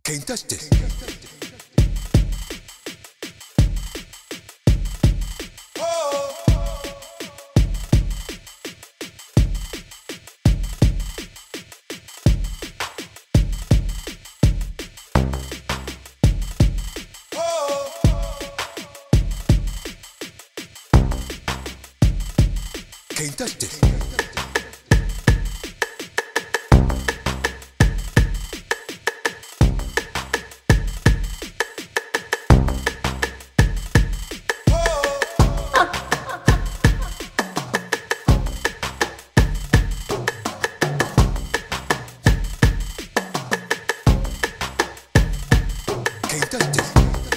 Can't touch this. Can't touch this. Can't touch this.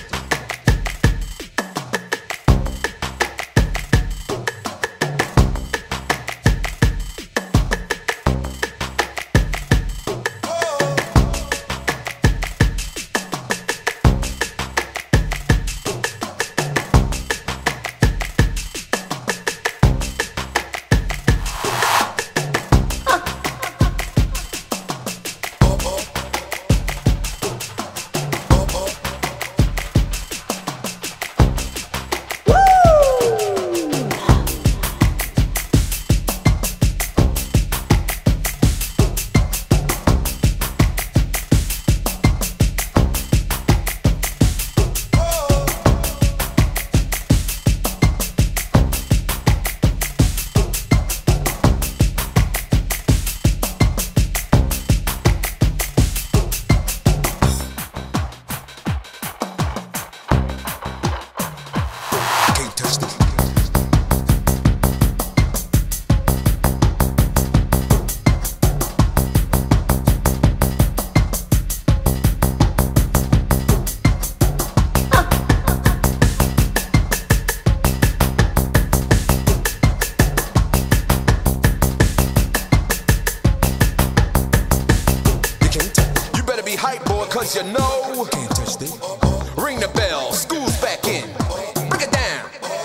Hype boy, cause you know can't touch this. Ring the bell, school's back in. Bring it down.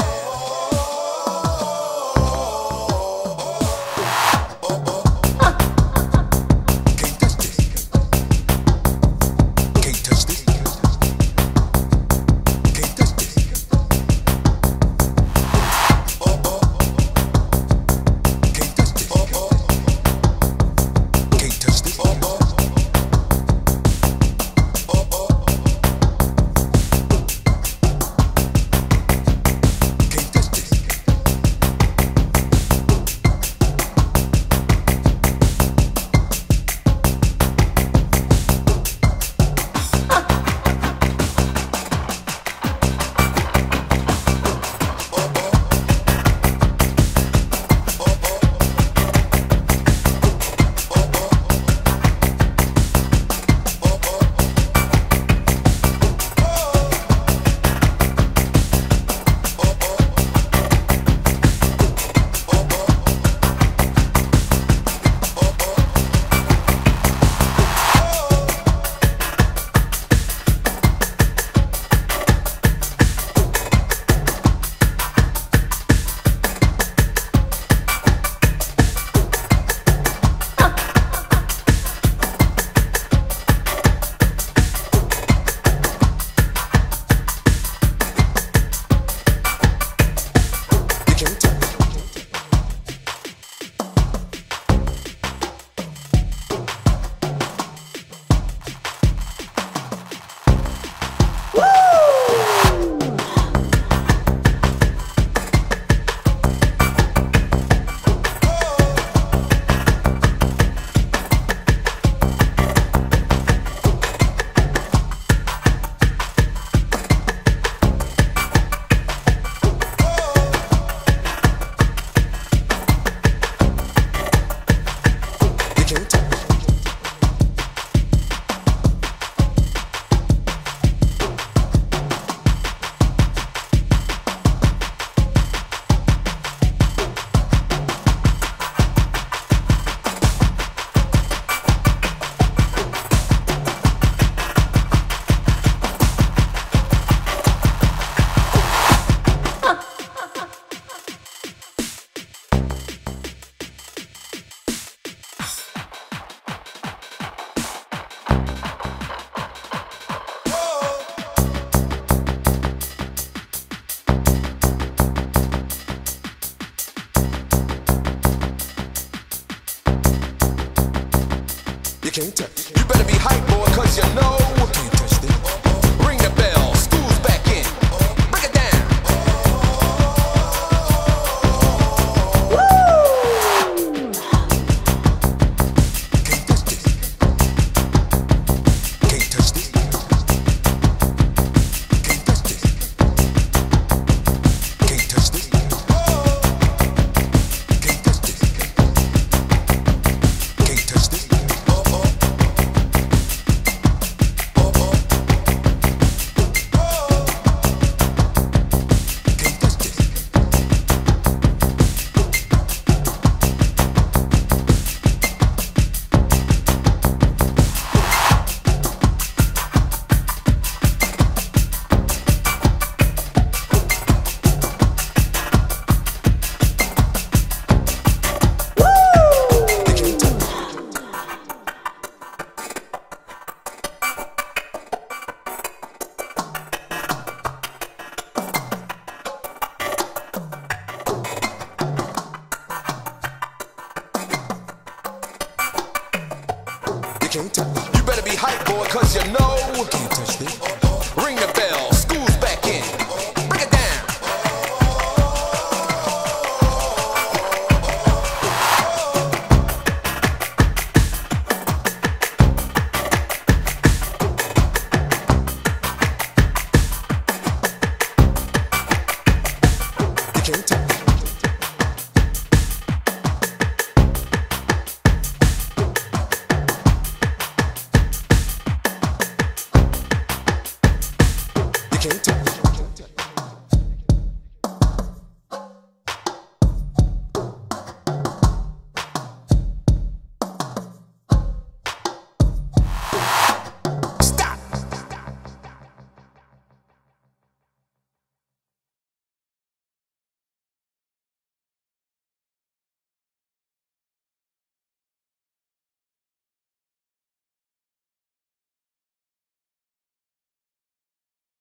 Can't touch this. Can't touch this. Can't touch this. Can't touch this. Can't touch this. can't touch. You better be hype, boy, cause you know. Can't touch this. Ring the bell, school's back in. Break it down. Woo! Can't touch this. Can't touch this. Can't touch this. Can't touch this. Can't touch this. Can't touch this. You better be hype, boy, cause you know. Can't touch this. Ring the bell.